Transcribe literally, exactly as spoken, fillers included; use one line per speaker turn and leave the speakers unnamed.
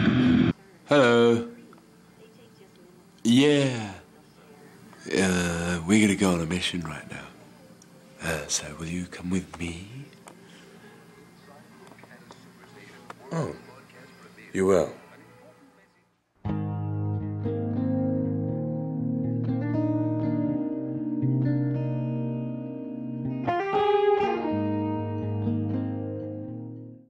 Hello. Yeah. Uh, we're gonna go on a mission right now. Uh, so will you come with me?
Oh, you will.